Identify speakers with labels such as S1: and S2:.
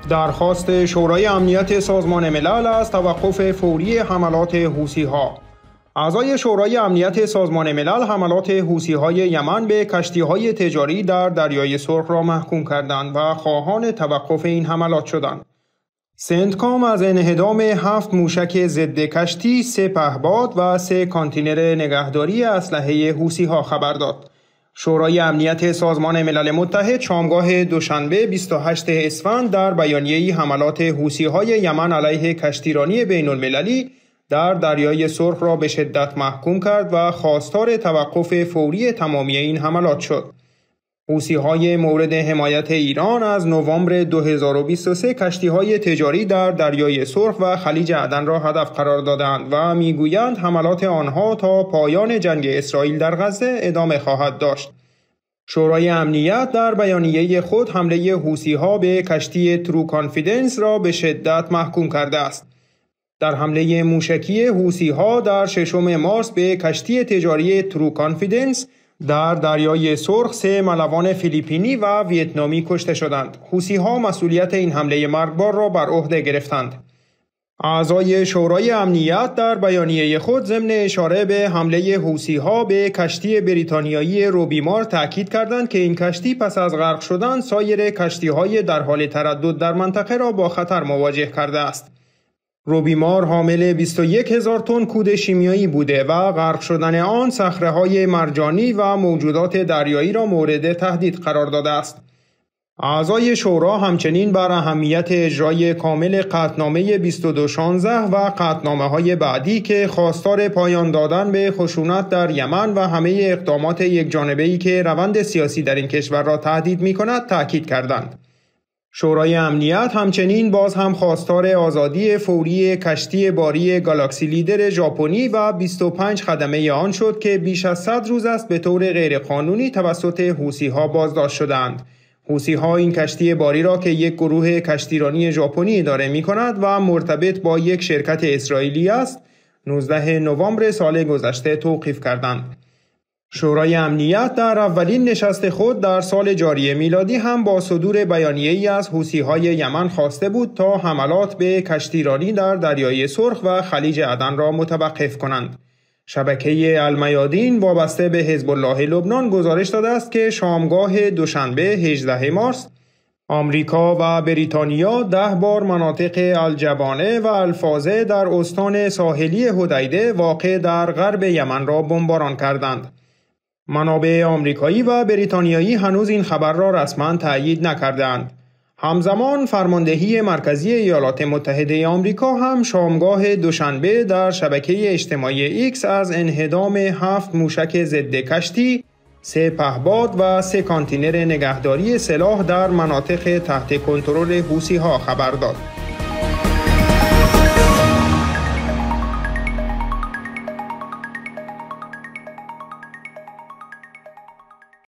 S1: درخواست شورای امنیت سازمان ملل از توقف فوری حملات حوثی‌ها. اعضای شورای امنیت سازمان ملل حملات حوثی‌های یمن به کشتی‌های تجاری در دریای سرخ را محکوم کردند و خواهان توقف این حملات شدند. سنتکام از انهدام 7 موشک ضد کشتی، 3 پهپاد و 3 کانتینر نگهداری اسلحه حوثی‌ها خبر داد. شورای امنیت سازمان ملل متحد شامگاه دوشنبه 28 اسفند در بیانیه‌ای حملات حوثی‌های یمن علیه کشتیرانی بین‌المللی در دریای سرخ را به شدت محکوم کرد و خواستار توقف فوری تمامی این حملات شد. حوثی‌های مورد حمایت ایران از نوامبر 2023 کشتی‌های تجاری در دریای سرخ و خلیج عدن را هدف قرار دادند و می‌گویند حملات آنها تا پایان جنگ اسرائیل در غزه ادامه خواهد داشت. شورای امنیت در بیانیه خود حمله حوثی‌ها به کشتی ترو کانفیدنس را به شدت محکوم کرده است. در حمله موشکی حوثی‌ها در 6 مارس به کشتی تجاری ترو کانفیدنس در دریای سرخ 3 ملوان فیلیپینی و ویتنامی کشته شدند. حوثی‌ها مسئولیت این حمله مرگبار را بر عهده گرفتند. اعضای شورای امنیت در بیانیه خود ضمن اشاره به حمله حوثی‌ها به کشتی بریتانیایی روبیمار تأکید کردند که این کشتی پس از غرق شدن سایر کشتی‌های در حال تردد در منطقه را با خطر مواجه کرده است. روبیمار حامل 21,000 تن کود شیمیایی بوده و غرق شدن آن صخره‌های مرجانی و موجودات دریایی را مورد تهدید قرار داده است. اعضای شورا همچنین بر اهمیت اجرای کامل قطعنامه 2216 و قطعنامه‌های بعدی که خواستار پایان دادن به خشونت در یمن و همه اقدامات یکجانبه‌ای که روند سیاسی در این کشور را تهدید می‌کند تأکید کردند. شورای امنیت همچنین باز هم خواستار آزادی فوری کشتی باری گالاکسی لیدر ژاپنی و 25 خدمه آن شد که بیش از 100 روز است به طور غیرقانونی توسط حوثی‌ها بازداشت شدند. حوثی‌ها این کشتی باری را که یک گروه کشتیرانی ژاپنی اداره می‌کند و مرتبط با یک شرکت اسرائیلی است، 19 نوامبر سال گذشته توقیف کردند. شورای امنیت در اولین نشست خود در سال جاری میلادی هم با صدور بیانیه‌ای از حوثی‌های یمن خواسته بود تا حملات به کشتیرانی در دریای سرخ و خلیج عدن را متوقف کنند. شبکه المیادین وابسته به حزب الله لبنان گزارش داده است که شامگاه دوشنبه 18 مارس آمریکا و بریتانیا 10 بار مناطق الجبانه و الفازه در استان ساحلی حدیده واقع در غرب یمن را بمباران کردند. منابع آمریکایی و بریتانیایی هنوز این خبر را رسما تأیید نکرده‌اند. همزمان فرماندهی مرکزی ایالات متحده آمریکا هم شامگاه دوشنبه در شبکه اجتماعی ایکس از انهدام 7 موشک ضد کشتی، 3 پهپاد و 3 کانتینر نگهداری سلاح در مناطق تحت کنترل حوثی‌ها خبر داد.